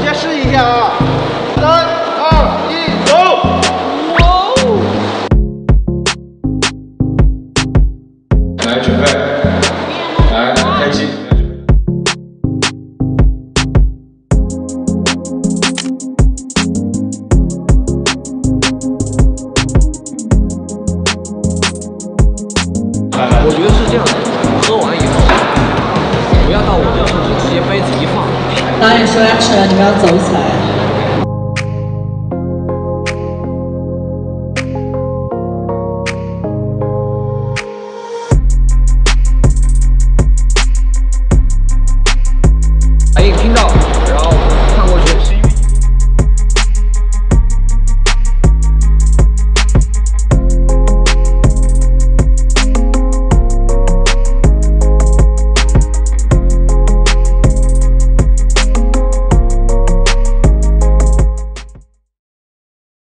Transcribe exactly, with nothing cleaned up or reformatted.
先试一下啊！三二一，走！哇哦！ 来准备，来开机。 我觉得是这样的，喝完以后不要到我这儿，就直接杯子一放。 导演说要吃了，你们要走起来。